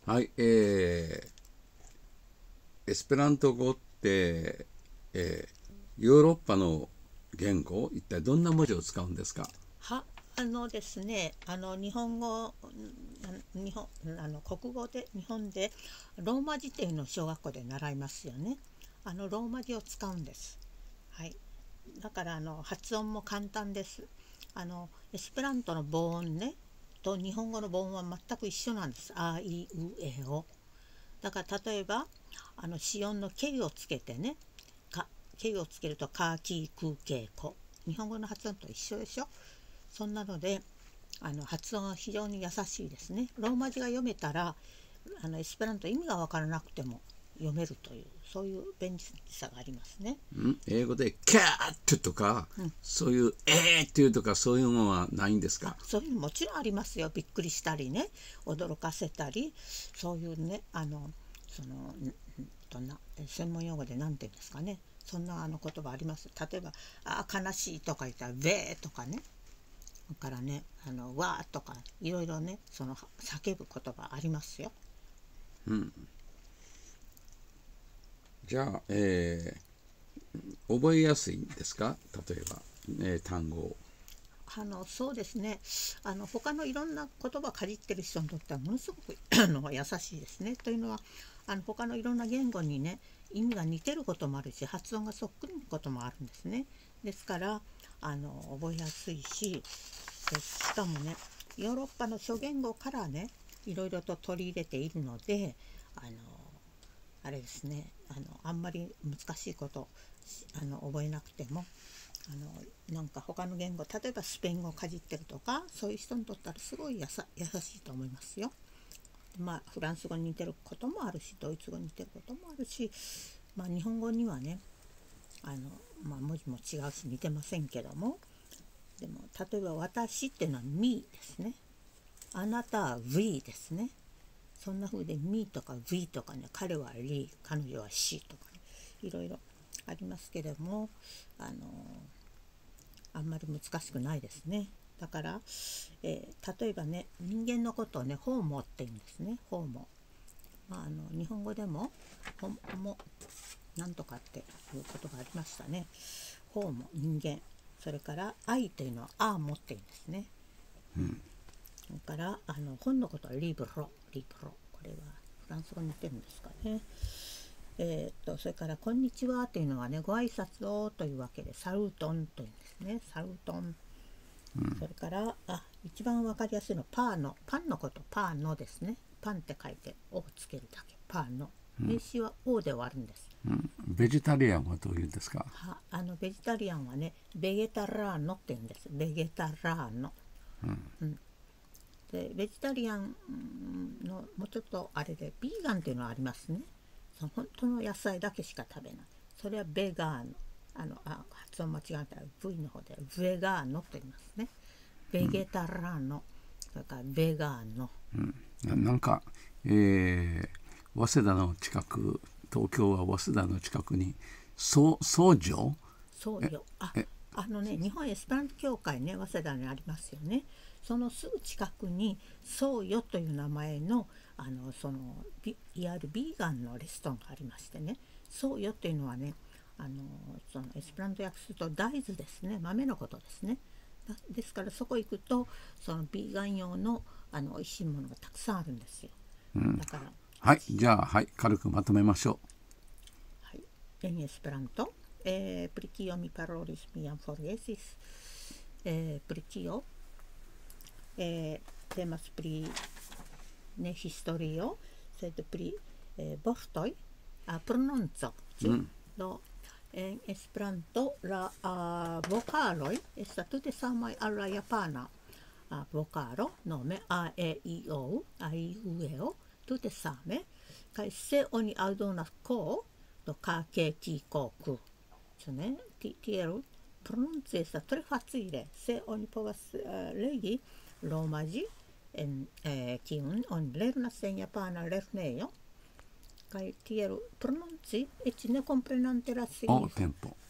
はい、エスペラント語って、ヨーロッパの言語、一体どんな文字を使うんですか？ は、ですね、日本語、日本、国語で、日本でローマ字っていうのを小学校で習いますよね。ローマ字を使うんです。はい。だから発音も簡単です。エスペラントの母音ね、と日本語の母音は全く一緒なんです。あいうえお。だから例えば、子音のけをつけてね、けをつけるとか、き、く、け、こ。日本語の発音と一緒でしょ。そんなので発音は非常に優しいですね。ローマ字が読めたらエスペラント意味が分からなくても読めるという、そういう便利さがありますね。 英語でキャットとか、そういうっていうとかそういうのはないんですか？ そういうのもちろんありますよ。びっくりしたりね、驚かせたり、そういうね、そのどんな専門用語で何て言うんですかね、そんな言葉あります。例えば悲しいとか言ったらべーとかね、だからね、わーとかいろいろね、その叫ぶ言葉ありますよ。 じゃあ、覚えやすいんですか？例えば、単語を。 そうですね、他のいろんな言葉をかじってる人にとってはものすごく優しいですね。というのは他のいろんな言語にね、意味が似てることもあるし、発音がそっくりなこともあるんですね。ですから覚えやすいし、しかもね、ヨーロッパの諸言語からね、いろいろと取り入れているので、あのあれですね、あんまり難しいこと覚えなくても、なんか他の言語、例えばスペイン語をかじってるとか、そういう人にとったらすごい優しいと思いますよ。まあフランス語に似てることもあるし、ドイツ語に似てることもあるし、まあ日本語にはね、文字も違うし似てませんけども、でも例えば私っていうのは me ですね。あなたは we ですね。そんな風で me とか we とかね、彼は li、彼女は she とかね、いろいろありますけれども、あのあんまり難しくないですね。だから、例えばね、人間のことをね、ホーモって言うんですね。ホーモ。日本語でもホモなんとかっていうことがありましたね。ホーモ、人間。それから愛というのはアーモって言うんですね。それから本のことはリブロ、リブロ。これはフランス語に似てるんですかね。それから「こんにちは」というのはね、ご挨拶をというわけでサルトンというんですね。サルトン。それから一番わかりやすいのはパーノ、パンのこと、パーノですね。パンって書いて「を」つけるだけ、パーノ。名詞は「お」で終わるんです。 ベジタリアンはどういうんですか？ ベジタリアンはね、ベゲタラーノって言うんです。ベゲタラーノ。でベジタリアンのもうちょっとあれでビーガンっていうのはありますね。その本当の野菜だけしか食べない。それはベガーノ。発音間違えたら V の方でベガーノと言いますね。ベゲタラーノ、それからベガーノ。 なんか、早稲田の近く、東京は早稲田の近くに総女。 そうよ。日本エスペラント協会ね、早稲田にありますよね。そのすぐ近くにそうよという名前のいわゆるビーガンのレストランがありましてね、そうよというのはね、そのエスペラント訳すると大豆ですね、豆のことですね。ですからそこ行くとそのビーガン用の美味しいものがたくさんあるんですよ。だから、 はい、じゃあ、はい、軽くまとめましょはい、en Esperanto, pri kio mi parolis mian forgesis, pri kio temas pri ne historio, sed pri vortoj, prononco. Do en Esperanto la vokaloj estas tute samaj al la japana vokalo, nome a e i o, a i u e o, tute same, kaj se oni aldonas ko, do ka ke ki ko ku, ĉu ne? Tiel prononci estas tre facile, se oni povas legi romaĝi en kiun oni lernas en japana lernejo, kaj tiel prononci eĉ ne komprenante la う。お、 signifon. テンポ。